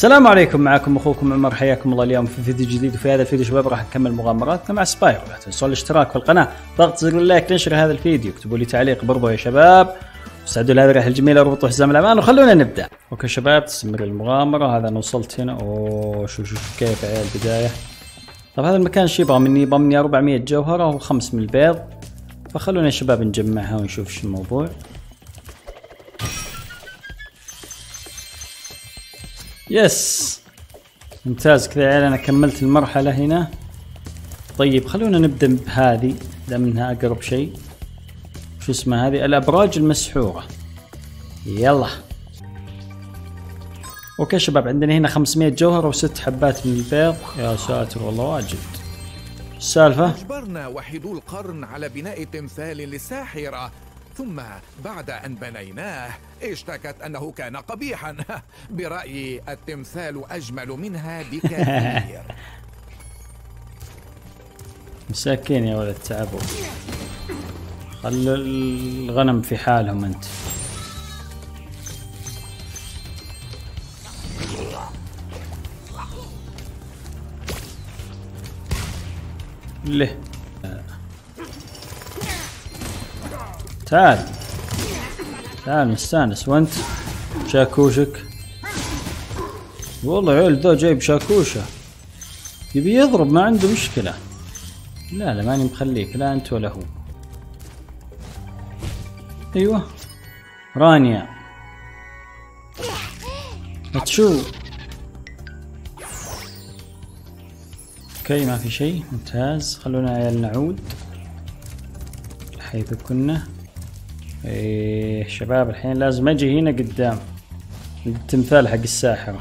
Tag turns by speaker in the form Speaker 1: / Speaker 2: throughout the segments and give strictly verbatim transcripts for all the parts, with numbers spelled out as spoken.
Speaker 1: السلام عليكم، معكم اخوكم عمر، حياكم الله اليوم في فيديو جديد. وفي هذا الفيديو شباب راح نكمل مغامراتنا مع سبايرو. لا تنسوا الاشتراك في القناه، ضغط زر اللايك، تنشر هذا الفيديو، اكتبوا لي تعليق برضو يا شباب، وساعدوا لهذه الرحله الجميله، اربطوا حزام الامان وخلونا نبدا. اوكي شباب، تستمر المغامره. هذا انا وصلت هنا. اوه شوف شوف كيف عيال البدايه. طب هذا المكان شو يبغى مني؟ يبغى مني أربعمية جوهره وخمس من البيض، فخلونا يا شباب نجمعها ونشوف شو الموضوع. يس ممتاز كذا يا عيال، انا كملت المرحله هنا. طيب خلونا نبدا بهذه دام انها اقرب شيء. شو اسمها هذه؟ الابراج المسحوره. يلا اوكي شباب، عندنا هنا خمسمية جوهر وست حبات من البيض. يا ساتر والله واجد. السالفه
Speaker 2: اجبرنا وحيدو القرن على بناء تمثال للساحره، ثم بعد أن بنيناه اشتكت أنه كان قبيحا. برأيي التمثال أجمل منها بكثير.
Speaker 1: مساكين يا ولد، تعبوا. خلوا الغنم في حالهم أنت. ليه تعال تعال مستانس. وانت شاكوشك؟ والله عيل ذا جايب شاكوشه يبي يضرب، ما عنده مشكله. لا لا ماني مخليك، لا انت ولا هو. ايوه رانيا هتشو. اوكي ما في شيء، ممتاز. خلونا عيال نعود حيث كنا. ايه شباب، الحين لازم اجي هنا قدام التمثال حق الساحرة.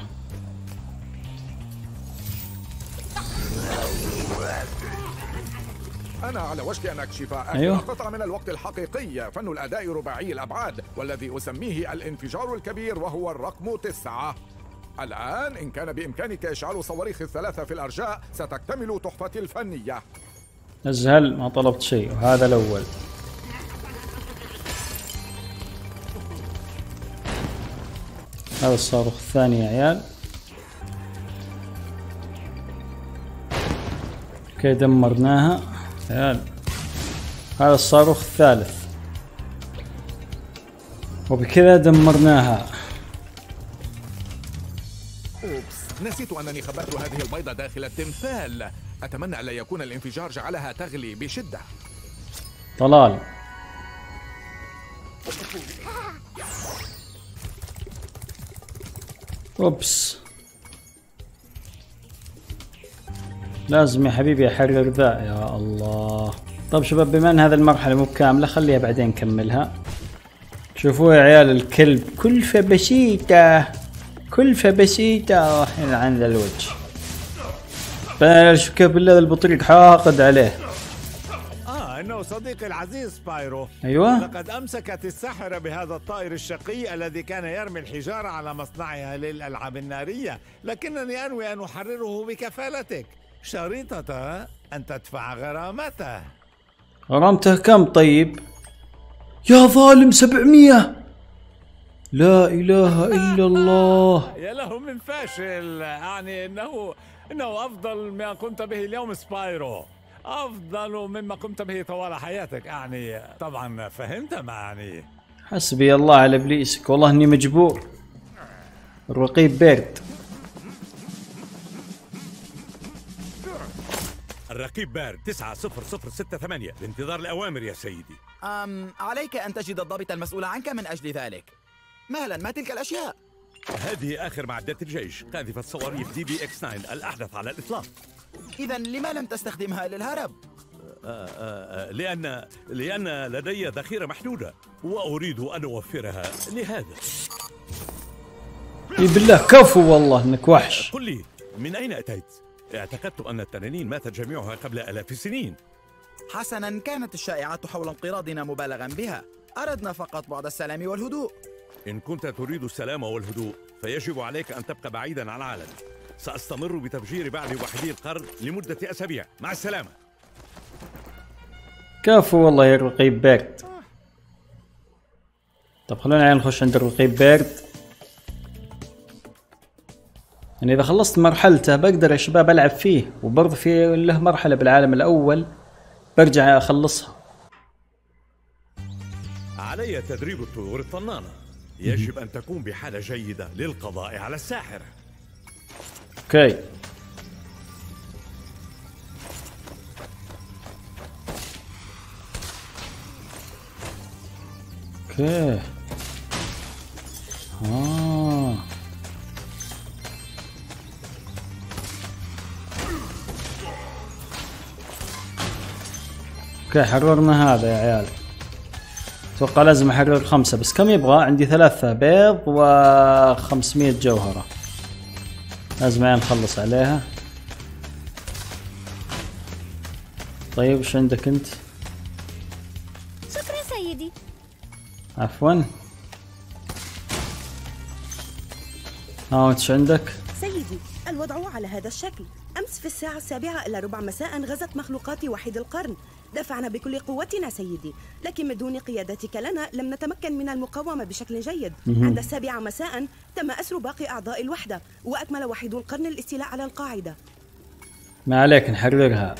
Speaker 2: أنا على وشك أن أكشف آخر
Speaker 1: أيوه.
Speaker 2: قطعة من الوقت الحقيقي. فن الأداء رباعي الأبعاد، والذي أسميه الانفجار الكبير، وهو الرقم تسعة. الآن إن كان بإمكانك إشعال صواريخ الثلاثة في الأرجاء ستكتمل تحفتي الفنية.
Speaker 1: أزهل ما طلبت شيء، وهذا الأول. هذا الصاروخ الثاني يا عيال. اوكي دمرناها يا عيال. هذا الصاروخ الثالث، وبكذا دمرناها.
Speaker 2: أوبس، نسيت أنني خبأت هذه البيضة داخل التمثال. أتمنى ألا يكون الانفجار جعلها تغلي بشدة.
Speaker 1: طلال اوبس، لازم يا حبيبي احرر ذا. يا الله. طيب شباب، بما ان هذه المرحله مو كامله خليها بعدين نكملها. شوفوا يا عيال الكلب، كلفه بسيطه كلفه بسيطه الحين عند الوجه. شوف كيف بالله البطريق حاقد عليه.
Speaker 3: إنه صديقي العزيز سبايرو.
Speaker 1: أيوة.
Speaker 3: لقد أمسكت الساحرة بهذا الطائر الشقي الذي كان يرمي الحجارة على مصنعها للألعاب النارية، لكنني أنوي أن أحرره بكفالتك، شريطة أن تدفع غرامته.
Speaker 1: غرامته كم طيب؟ يا ظالم سبعمية. لا إله إلا الله.
Speaker 3: يا له من فاشل. يعني إنه إنه أفضل ما قمت به اليوم سبايرو، أفضل مما قمت به طوال حياتك. يعني طبعا فهمت معني.
Speaker 1: حسبي الله على إبليسك، والله إني مجبور. الرقيب بيرد.
Speaker 4: الرقيب بارد تسعة صفر صفر ستة ثمانية، بانتظار الأوامر يا سيدي.
Speaker 5: أم عليك أن تجد الضابط المسؤول عنك من أجل ذلك. مهلا، ما تلك الأشياء؟
Speaker 4: هذه آخر معدات الجيش، قاذفة صواريخ دي بي إكس تسعة الأحدث على الإطلاق.
Speaker 5: إذا لما لم تستخدمها للهرب؟
Speaker 4: آآ آآ لأن لأن لدي ذخيرة محدودة وأريد أن أوفرها لهذا.
Speaker 1: اي بالله كفو والله انك وحش.
Speaker 4: قل لي من أين أتيت؟ اعتقدت أن التنانين ماتت جميعها قبل آلاف السنين.
Speaker 5: حسنا، كانت الشائعات حول انقراضنا مبالغا بها. أردنا فقط بعض السلام والهدوء.
Speaker 4: إن كنت تريد السلام والهدوء فيجب عليك أن تبقى بعيدا عن العالم. سأستمر بتفجير بعض وحدي القرن لمدة أسابيع. مع السلامة.
Speaker 1: كفو والله يا الرقيب بيرد. طب خلونا نخش عند الرقيب بيرد. يعني إذا خلصت مرحلته بقدر يا شباب ألعب فيه، وبرضه في له مرحلة بالعالم الأول برجع أخلصها.
Speaker 4: علي تدريب الطيور الطنانة. يجب أن تكون بحالة جيدة للقضاء على الساحر.
Speaker 1: اوكي. اوكي. آه. اوكي حررنا هذا يا عيال. اتوقع لازم احرر خمسة، بس كم يبغى؟ عندي ثلاثة بيض وخمسمية جوهرة، لازم يعني نخلص عليها. طيب وش عندك انت؟
Speaker 6: شكرا سيدي.
Speaker 1: عفوا. ها وش عندك؟
Speaker 7: سيدي الوضع على هذا الشكل. أمس في الساعة السابعة إلى ربع مساء غزت مخلوقات وحيد القرن. دفعنا بكل قوتنا سيدي، لكن من دون قيادتك لنا لم نتمكن من المقاومة بشكل جيد. عند السابعة مساء تم أسر باقي أعضاء الوحدة، وأكمل وحيد القرن الاستيلاء على القاعدة.
Speaker 1: ما عليك نحررها.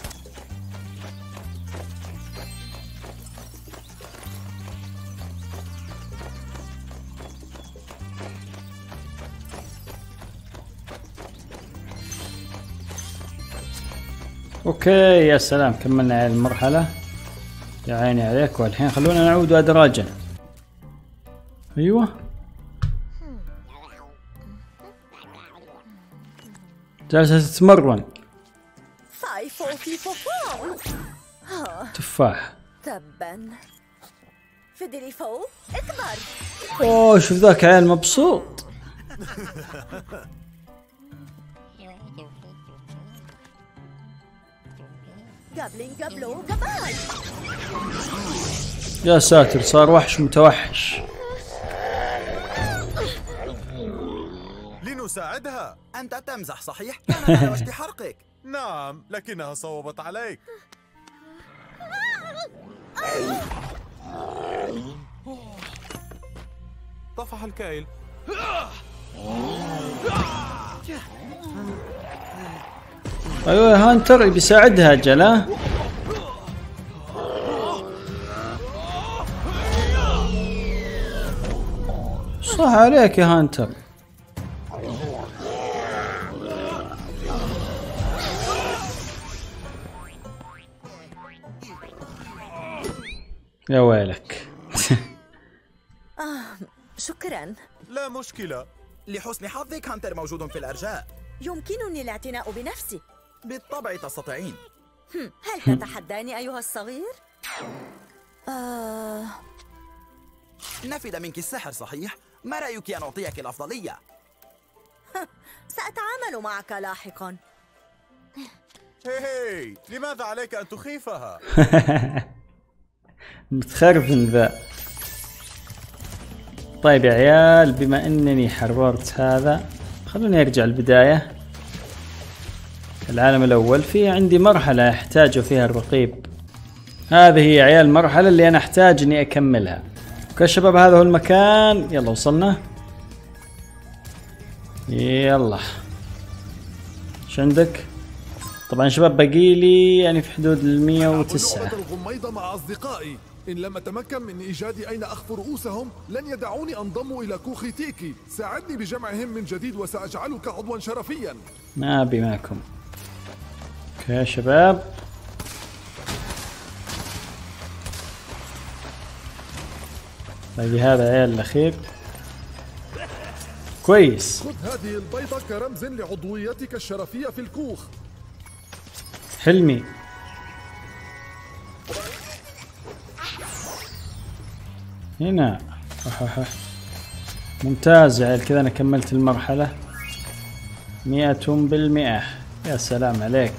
Speaker 1: اوكي يا سلام، كملنا المرحلة. يا عيني عليك. والحين خلونا نعود أدراجا. ايوه جالسة تتمرن. تفاح.
Speaker 6: تبا فيدريفو اكبر.
Speaker 1: اوه شوف ذاك عيل مبسوط.
Speaker 6: قبلين قبلو قبل.
Speaker 1: يا ساتر صار وحش متوحش.
Speaker 5: لنساعدها. أنت تمزح صحيح؟ كان على وشك حرقك.
Speaker 8: نعم لكنها صوبت عليك. طفح الكيل.
Speaker 1: ايوه هانتر بيساعدها جلا. صح عليك يا هانتر. يا ويلك.
Speaker 6: آه شكرا.
Speaker 8: لا مشكلة.
Speaker 5: لحسن حظك هانتر موجود في الأرجاء.
Speaker 6: يمكنني الاعتناء بنفسي.
Speaker 5: بالطبع تستطيعين.
Speaker 6: هل تتحداني أيها الصغير؟ آه...
Speaker 5: نفد منك السحر صحيح؟ ما رأيك أن أعطيك الأفضلية؟
Speaker 6: سأتعامل معك لاحقا.
Speaker 8: هي لماذا عليك أن تخيفها؟
Speaker 1: متخرفن ذا. طيب يا عيال بما انني حررت هذا خلوني ارجع البداية. العالم الاول في عندي مرحلة احتاج فيها الرقيب. هذه هي يا عيال المرحلة اللي انا احتاج اني اكملها. اوكي شباب هذا هو المكان. يلا وصلنا. يلا ايش عندك؟ طبعا شباب بقيلي يعني في حدود المية وتسعة.
Speaker 9: الغميضة مع أصدقائي. إن لم أتمكن من إيجاد أين أخفي رؤوسهم لن يدعوني أنضم إلى كوخ تيكي. ساعدني بجمعهم من جديد وسأجعلك عضوا شرفيا.
Speaker 1: ما أبي معكم. اوكي يا شباب. باقي هذا عيال الأخير. كويس.
Speaker 9: خذ هذه البيضة كرمز لعضويتك الشرفية في الكوخ.
Speaker 1: حلمي. هنا. ممتاز يا عيال كذا أنا كملت المرحلة مئة بالمئة. يا سلام عليك.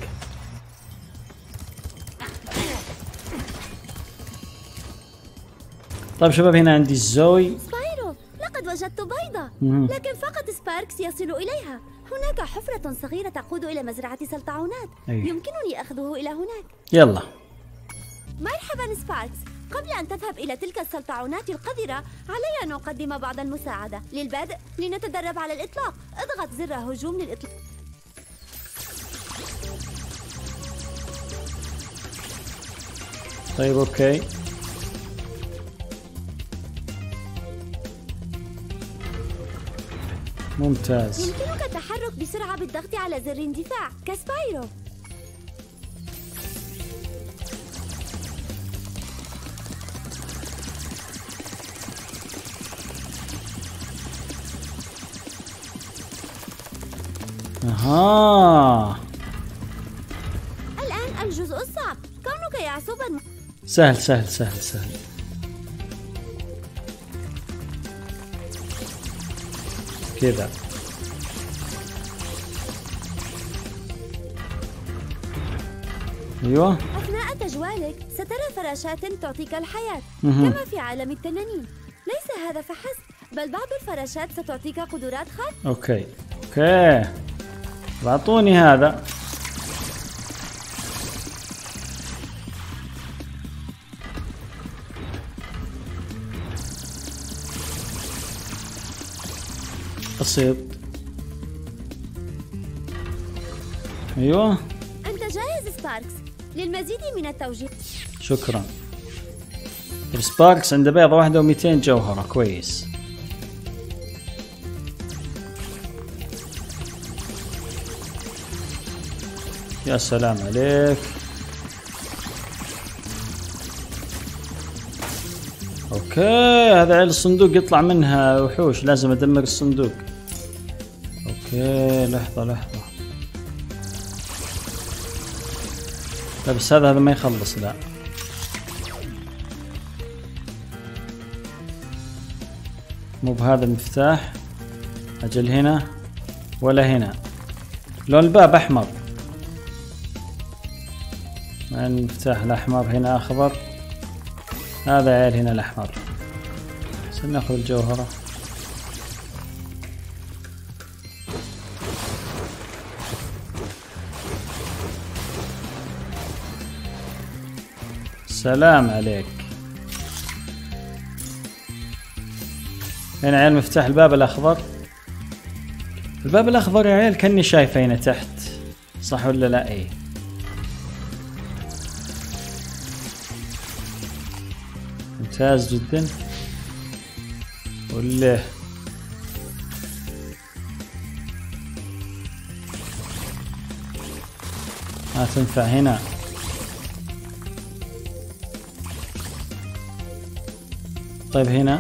Speaker 1: طيب شباب هنا عندي زوي.
Speaker 6: سبايرو لقد وجدت بيضة لكن فقط سباركس يصل إليها. هناك حفرة صغيرة تقود إلى مزرعة سلطعونات.
Speaker 1: أيه.
Speaker 6: يمكنني أخذه إلى هناك.
Speaker 1: يلا.
Speaker 6: مرحبا سباركس. قبل أن تذهب إلى تلك السلطعونات القذرة علي أن أقدم بعض المساعدة. للبدء لنتدرب على الإطلاق. اضغط زر هجوم للإطلاق.
Speaker 1: طيب أوكي. ممتاز.
Speaker 6: يمكنك التحرك بسرعة بالضغط على زر اندفاع كسبايرو.
Speaker 1: أها.
Speaker 6: الآن الجزء الصعب، كونك يعصبا.
Speaker 1: سهل سهل سهل سهل. كذا. أيوة.
Speaker 6: أثناء تجوالك سترى فراشات تعطيك الحياة
Speaker 1: مهم.
Speaker 6: كما في عالم التنانين. ليس هذا فحسب، بل بعض الفراشات ستعطيك قدرات خاصة.
Speaker 1: أوكي أوكي أعطوني هذا. بسيط. أيوة.
Speaker 6: أنت جاهز سباركس للمزيد من التوجيه.
Speaker 1: شكرا. سباركس عنده بيضة واحدة ومئتين جوهرة، كويس. يا سلام عليك. اوكي هذا عيل الصندوق يطلع منها وحوش، لازم ادمر الصندوق. اوكي لحظة لحظة. لا بس هذا هذا ما يخلص. لا مو بهذا المفتاح. اجل هنا ولا هنا. لون الباب احمر. المفتاح الاحمر هنا اخضر. هذا عيل هنا الاحمر. سناخذ الجوهرة. سلام عليك. هنا عيل مفتاح الباب الاخضر. الباب الاخضر يا عيال كاني شايفه هنا تحت، صح ولا لا؟ ايه ممتاز جدا. وله ما تنفع هنا. طيب هنا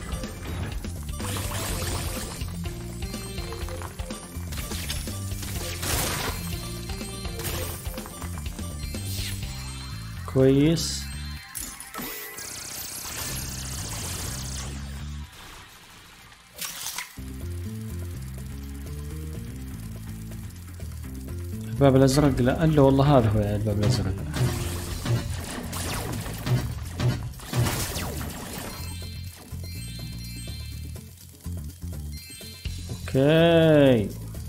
Speaker 1: كويس. الباب الازرق لا الا والله هذا هو يعني الباب الازرق. اوكي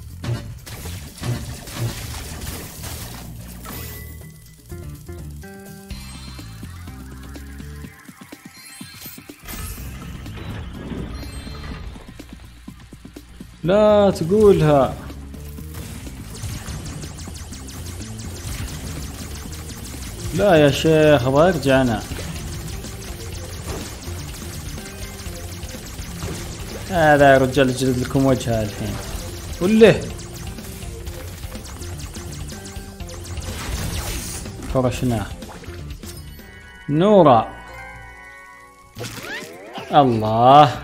Speaker 1: لا تقولها. لا يا شيخ ابغى ارجع انا. هذا يا رجال اجلد لكم وجهها الحين. وله فرشناه. نورا الله.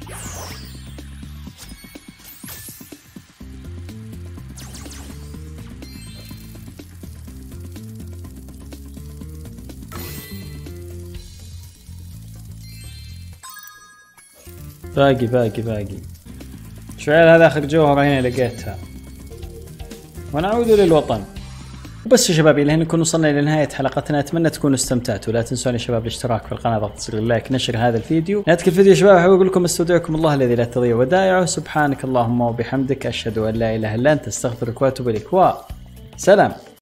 Speaker 1: باقي باقي باقي. شعيل هذا اخر جوهرة هنا لقيتها. ونعود للوطن. وبس يا شباب الى هنا نكون وصلنا الى نهاية حلقتنا. اتمنى تكونوا استمتعتوا. لا تنسون يا شباب الاشتراك في القناة، ضغط زر اللايك، نشر هذا الفيديو. نهاية الفيديو يا شباب احب اقول لكم استودعكم الله الذي لا تضيع ودائعه. سبحانك اللهم وبحمدك اشهد ان لا اله الا انت استغفرك واتوب اليك. وسلام.